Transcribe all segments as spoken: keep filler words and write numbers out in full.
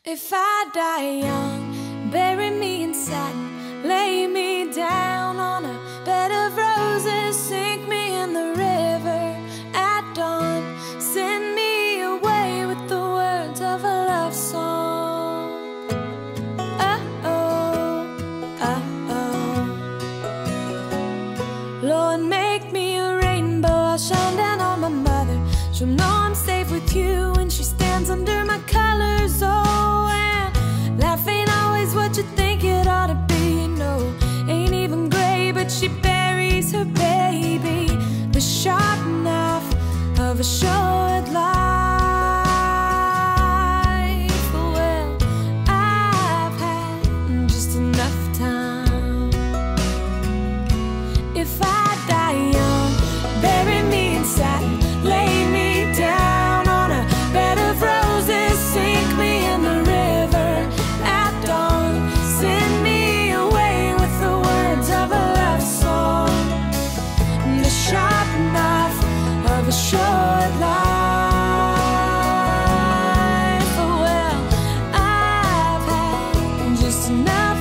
If I die young, bury me in satin, lay me down on a bed of roses, sink me in the river at dawn, send me away with the words of a love song. Uh-oh, uh-oh. Lord, make me a rainbow, I'll shine down on my mother. She'll know I'm safe with you when she stands under my colors. Oh, and life ain't always what you think it ought to be. No, ain't even gray, but she buries her baby. The sharp knife of a short life. Well, I've had just enough time. If I die young, bury me in satin, lay me down on a bed of roses, sink me in the river at dawn, send me away with the words of a love song. The sharp knife of a short life. Well, I've had just enough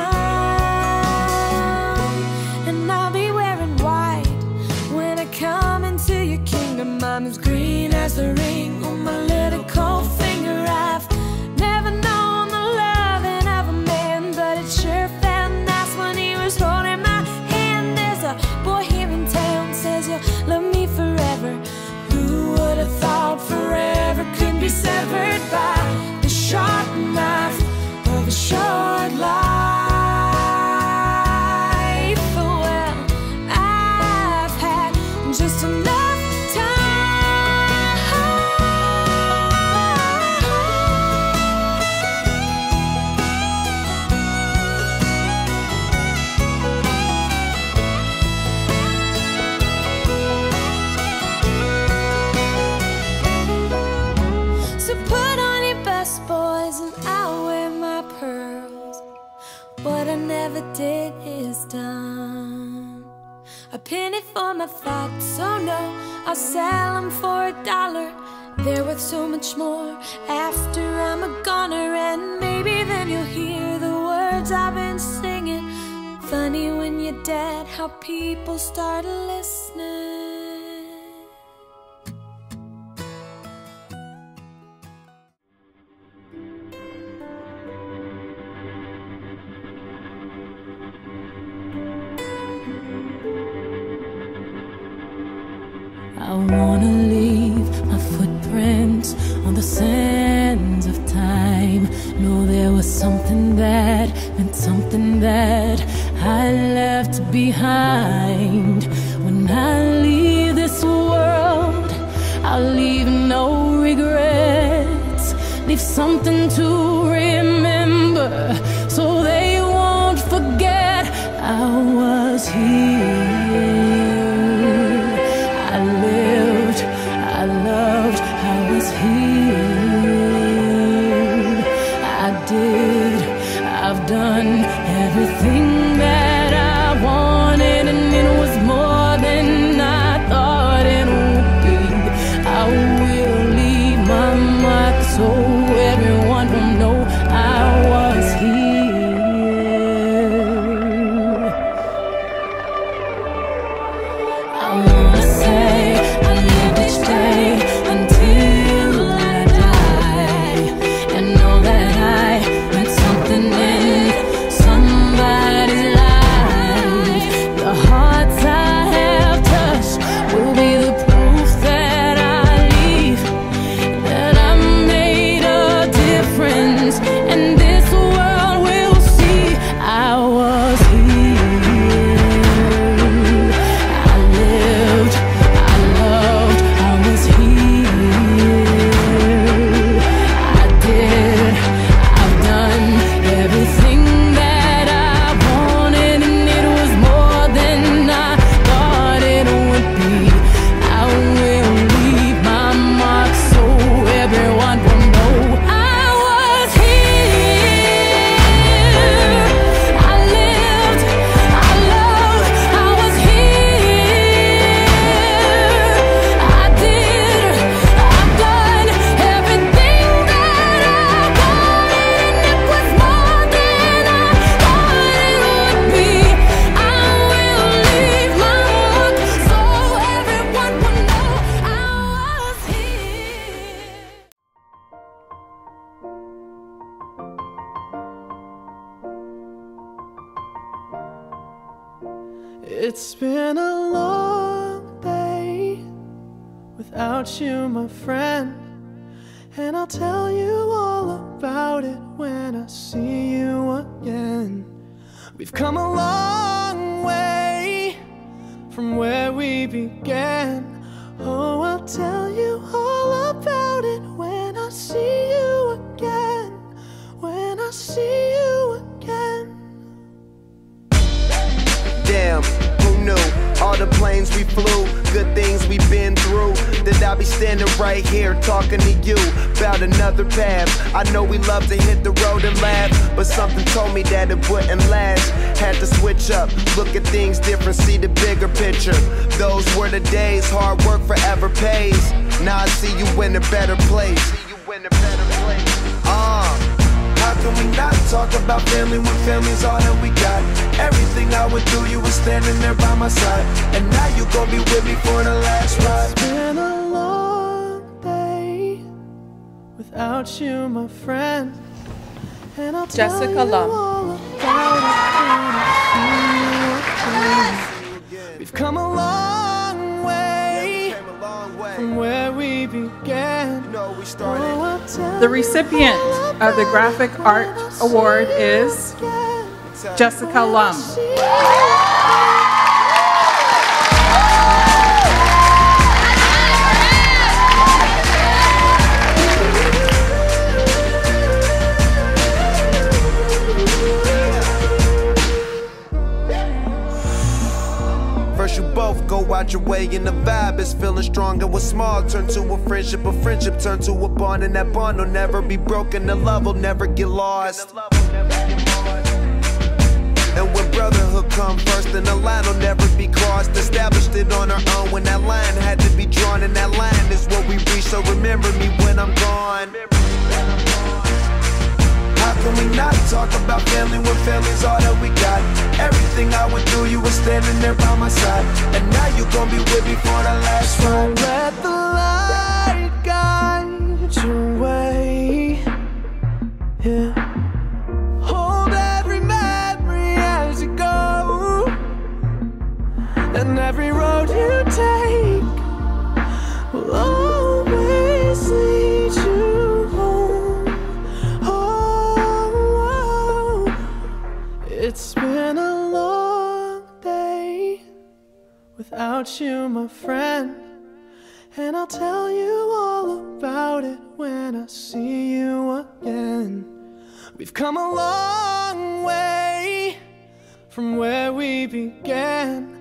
time, and I'll be wearing white when I come into your kingdom. I'm as green as the ring on my little cold finger. I've never known the loving of a man, but it sure felt nice when he was holding my hand. There's a boy here in town says you'll love me forever. Who would have thought forever could be severed by the sharp knife of a short life? Well, I've had just enough what I never did is done. A penny for my thoughts, so no, I'll sell them for a dollar. They're worth so much more after I'm a goner, and maybe then you'll hear the words I've been singing. Funny when you're dead, how people start listening. I wanna leave my footprints on the sands of time. Know there was something that meant something that I left behind. When I leave this world, I'll leave no regrets. Leave something to remember, so they won't forget I was here. I lived, I loved, I was here. I did, I've done everything that I wanted, and it was more than I thought it would be. I will leave my mark so everyone will know I was here. I wanna say I live each day until I die, and know that I meant something in somebody's It's been a long day without you, my friend, and I'll tell you all about it when I see you again. We've come a long way from where we began. Oh, I'll tell you all about it when I see you again. When I see you again. Damn, who knew? All the planes we flew, good things we've been through. That I'll be standing right here talking to you about another path. I know we love to hit the road and laugh, but something told me that it wouldn't last. Had to switch up, look at things different, see the bigger picture. Those were the days, hard work forever pays. Now I see you in a better place. See you in a better place. Uh. How can we not talk about family when family's all that we got? Everything I went through, you were standing there by my side, and now you gon' be with me for the last ride. It's been a long day without you, my friend, and I'll Jessica tell you Lum. all about it when I see you again. We've come a long way from where we began. No, we started. Oh, I'll tell The recipient of the Graphic Art Award is Jessica Lum. First you both go out your way and the vibe is feeling strong. And what's small turn to a friendship, a friendship turn to a bond, and that bond will never be broken, the love will never get lost. And when brotherhood come first, then the line will never be crossed. Established it on our own when that line had to be drawn, and that line is what we reach, so remember me when I'm gone. How can we not talk about family when family's all that we got? Everything I went through, you were standing there by my side, and now you gon' be with me for the last ride. Let the light guide your way. Yeah. Hold every memory as you go, and every road you take will always lead you home. Oh, it's been a long day without you, my friend, and I'll tell you all about it when I see you again. We've come a long way from where we began.